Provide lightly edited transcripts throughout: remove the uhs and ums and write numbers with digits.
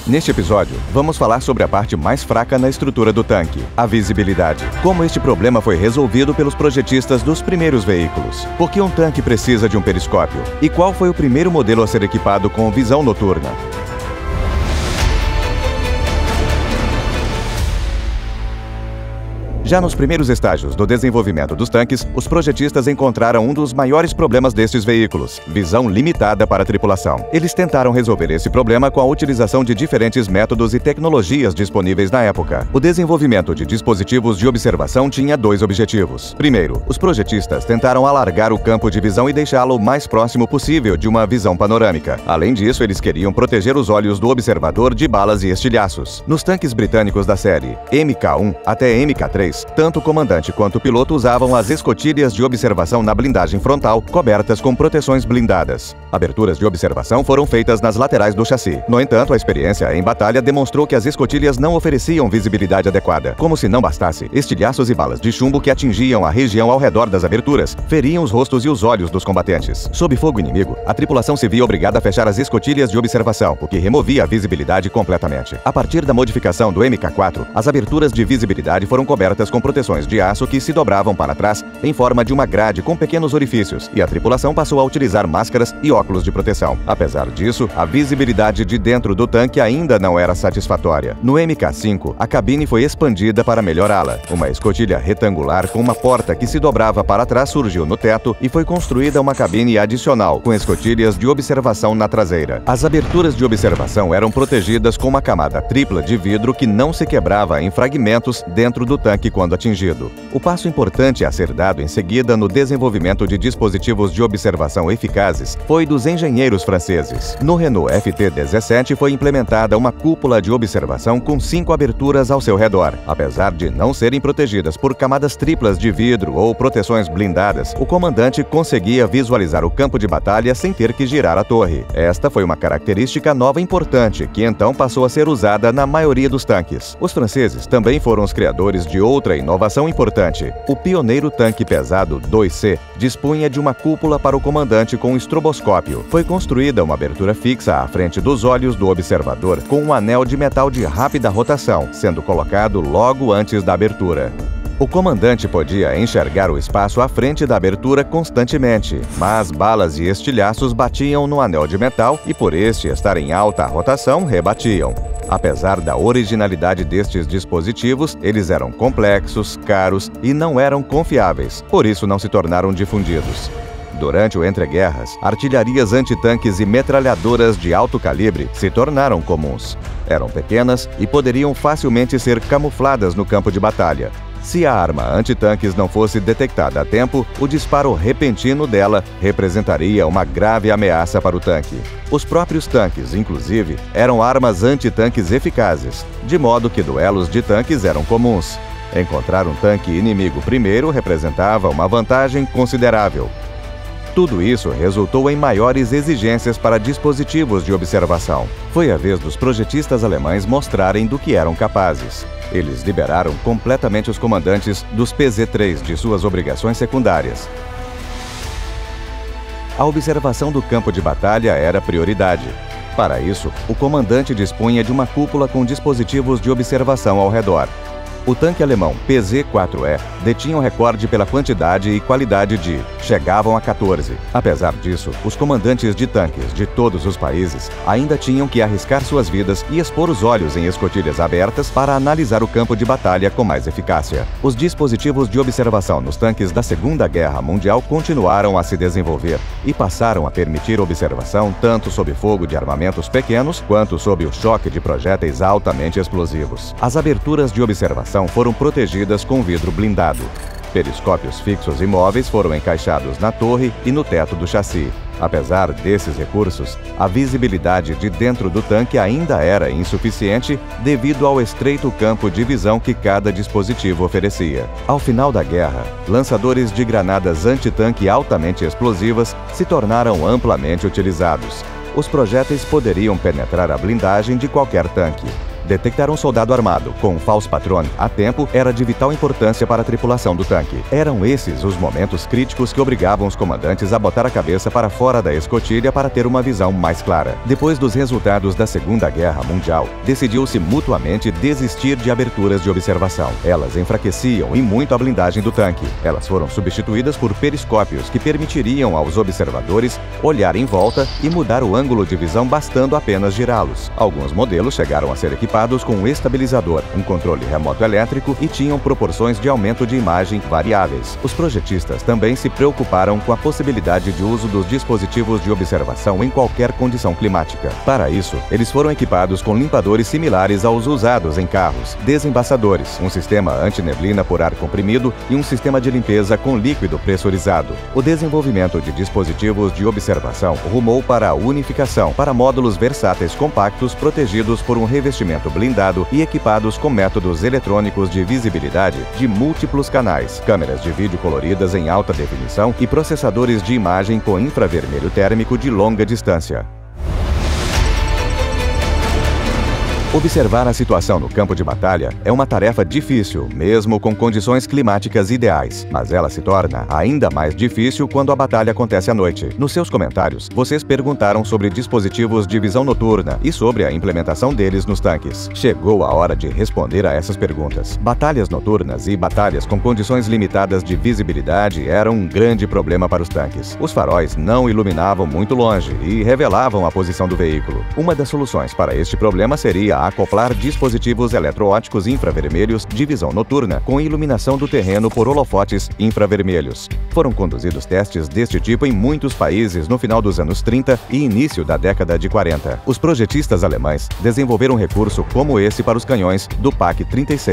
Neste episódio, vamos falar sobre a parte mais fraca na estrutura do tanque, a visibilidade. Como este problema foi resolvido pelos projetistas dos primeiros veículos. Por que um tanque precisa de um periscópio? E qual foi o primeiro modelo a ser equipado com visão noturna? Já nos primeiros estágios do desenvolvimento dos tanques, os projetistas encontraram um dos maiores problemas destes veículos: visão limitada para a tripulação. Eles tentaram resolver esse problema com a utilização de diferentes métodos e tecnologias disponíveis na época. O desenvolvimento de dispositivos de observação tinha dois objetivos. Primeiro, os projetistas tentaram alargar o campo de visão e deixá-lo o mais próximo possível de uma visão panorâmica. Além disso, eles queriam proteger os olhos do observador de balas e estilhaços. Nos tanques britânicos da série MK1 até MK3, tanto o comandante quanto o piloto usavam as escotilhas de observação na blindagem frontal, cobertas com proteções blindadas. Aberturas de observação foram feitas nas laterais do chassi. No entanto, a experiência em batalha demonstrou que as escotilhas não ofereciam visibilidade adequada. Como se não bastasse, estilhaços e balas de chumbo que atingiam a região ao redor das aberturas feriam os rostos e os olhos dos combatentes. Sob fogo inimigo, a tripulação se via obrigada a fechar as escotilhas de observação, o que removia a visibilidade completamente. A partir da modificação do MK4, as aberturas de visibilidade foram cobertas com proteções de aço que se dobravam para trás em forma de uma grade com pequenos orifícios, e a tripulação passou a utilizar máscaras e óculos de proteção. Apesar disso, a visibilidade de dentro do tanque ainda não era satisfatória. No MK5, a cabine foi expandida para melhorá-la. Uma escotilha retangular com uma porta que se dobrava para trás surgiu no teto e foi construída uma cabine adicional com escotilhas de observação na traseira. As aberturas de observação eram protegidas com uma camada tripla de vidro que não se quebrava em fragmentos dentro do tanque quando atingido. O passo importante a ser dado em seguida no desenvolvimento de dispositivos de observação eficazes foi dos engenheiros franceses. No Renault FT-17 foi implementada uma cúpula de observação com 5 aberturas ao seu redor. Apesar de não serem protegidas por camadas triplas de vidro ou proteções blindadas, o comandante conseguia visualizar o campo de batalha sem ter que girar a torre. Esta foi uma característica nova importante, que então passou a ser usada na maioria dos tanques. Os franceses também foram os criadores de outra inovação importante. O pioneiro tanque pesado 2C dispunha de uma cúpula para o comandante com estroboscópio. Foi construída uma abertura fixa à frente dos olhos do observador com um anel de metal de rápida rotação, sendo colocado logo antes da abertura. O comandante podia enxergar o espaço à frente da abertura constantemente, mas balas e estilhaços batiam no anel de metal e, por este estar em alta rotação, rebatiam. Apesar da originalidade destes dispositivos, eles eram complexos, caros e não eram confiáveis, por isso não se tornaram difundidos. Durante o entreguerras, artilharias antitanques e metralhadoras de alto calibre se tornaram comuns. Eram pequenas e poderiam facilmente ser camufladas no campo de batalha. Se a arma antitanques não fosse detectada a tempo, o disparo repentino dela representaria uma grave ameaça para o tanque. Os próprios tanques, inclusive, eram armas antitanques eficazes, de modo que duelos de tanques eram comuns. Encontrar um tanque inimigo primeiro representava uma vantagem considerável. Tudo isso resultou em maiores exigências para dispositivos de observação. Foi a vez dos projetistas alemães mostrarem do que eram capazes. Eles liberaram completamente os comandantes dos PZ-3 de suas obrigações secundárias. A observação do campo de batalha era prioridade. Para isso, o comandante dispunha de uma cúpula com dispositivos de observação ao redor. O tanque alemão PZ-4E detinha o recorde pela quantidade e qualidade de chegavam a 14. Apesar disso, os comandantes de tanques de todos os países ainda tinham que arriscar suas vidas e expor os olhos em escotilhas abertas para analisar o campo de batalha com mais eficácia. Os dispositivos de observação nos tanques da Segunda Guerra Mundial continuaram a se desenvolver e passaram a permitir observação tanto sob fogo de armamentos pequenos quanto sob o choque de projéteis altamente explosivos. As aberturas de observação foram protegidas com vidro blindado. Periscópios fixos e móveis foram encaixados na torre e no teto do chassi. Apesar desses recursos, a visibilidade de dentro do tanque ainda era insuficiente devido ao estreito campo de visão que cada dispositivo oferecia. Ao final da guerra, lançadores de granadas antitanque altamente explosivas se tornaram amplamente utilizados. Os projéteis poderiam penetrar a blindagem de qualquer tanque. Detectar um soldado armado com um false patron a tempo era de vital importância para a tripulação do tanque. Eram esses os momentos críticos que obrigavam os comandantes a botar a cabeça para fora da escotilha para ter uma visão mais clara. Depois dos resultados da Segunda Guerra Mundial, decidiu-se mutuamente desistir de aberturas de observação. Elas enfraqueciam e muito a blindagem do tanque. Elas foram substituídas por periscópios que permitiriam aos observadores olhar em volta e mudar o ângulo de visão bastando apenas girá-los. Alguns modelos chegaram a ser equipados com um estabilizador, um controle remoto elétrico e tinham proporções de aumento de imagem variáveis. Os projetistas também se preocuparam com a possibilidade de uso dos dispositivos de observação em qualquer condição climática. Para isso, eles foram equipados com limpadores similares aos usados em carros, desembaçadores, um sistema anti-neblina por ar comprimido e um sistema de limpeza com líquido pressurizado. O desenvolvimento de dispositivos de observação rumou para a unificação, para módulos versáteis compactos protegidos por um revestimento blindado e equipados com métodos eletrônicos de visibilidade de múltiplos canais, câmeras de vídeo coloridas em alta definição e processadores de imagem com infravermelho térmico de longa distância. Observar a situação no campo de batalha é uma tarefa difícil, mesmo com condições climáticas ideais, mas ela se torna ainda mais difícil quando a batalha acontece à noite. Nos seus comentários, vocês perguntaram sobre dispositivos de visão noturna e sobre a implementação deles nos tanques. Chegou a hora de responder a essas perguntas. Batalhas noturnas e batalhas com condições limitadas de visibilidade eram um grande problema para os tanques. Os faróis não iluminavam muito longe e revelavam a posição do veículo. Uma das soluções para este problema seria acoplar dispositivos eletroópticos infravermelhos de visão noturna com iluminação do terreno por holofotes infravermelhos. Foram conduzidos testes deste tipo em muitos países no final dos anos 30 e início da década de 40. Os projetistas alemães desenvolveram um recurso como esse para os canhões do PaK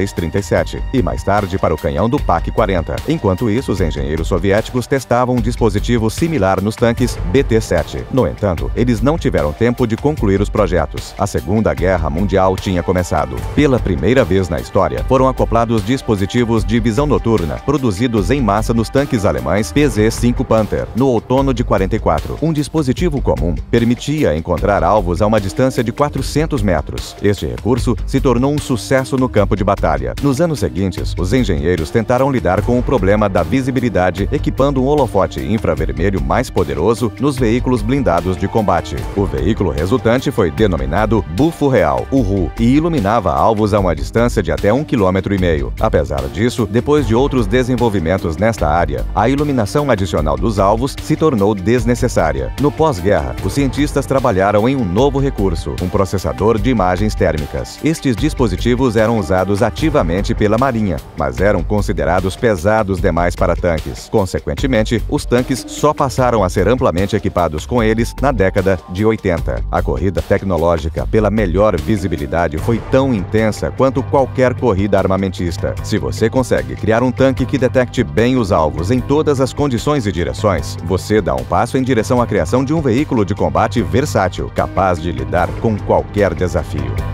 36-37 e mais tarde para o canhão do PaK 40. Enquanto isso, os engenheiros soviéticos testavam um dispositivo similar nos tanques BT-7. No entanto, eles não tiveram tempo de concluir os projetos. A Segunda Guerra Mundial tinha começado. Pela primeira vez na história, foram acoplados dispositivos de visão noturna produzidos em massa nos tanques alemães PZ-5 Panther, no outono de 44. Um dispositivo comum permitia encontrar alvos a uma distância de 400 metros. Este recurso se tornou um sucesso no campo de batalha. Nos anos seguintes, os engenheiros tentaram lidar com o problema da visibilidade equipando um holofote infravermelho mais poderoso nos veículos blindados de combate. O veículo resultante foi denominado Bufo Real, o e iluminava alvos a uma distância de até 1,5 km. Apesar disso, depois de outros desenvolvimentos nesta área, a iluminação adicional dos alvos se tornou desnecessária. No pós-guerra, os cientistas trabalharam em um novo recurso, um processador de imagens térmicas. Estes dispositivos eram usados ativamente pela Marinha, mas eram considerados pesados demais para tanques. Consequentemente, os tanques só passaram a ser amplamente equipados com eles na década de 80. A corrida tecnológica pela melhor visibilidade foi tão intensa quanto qualquer corrida armamentista. Se você consegue criar um tanque que detecte bem os alvos em todas as condições e direções, você dá um passo em direção à criação de um veículo de combate versátil, capaz de lidar com qualquer desafio.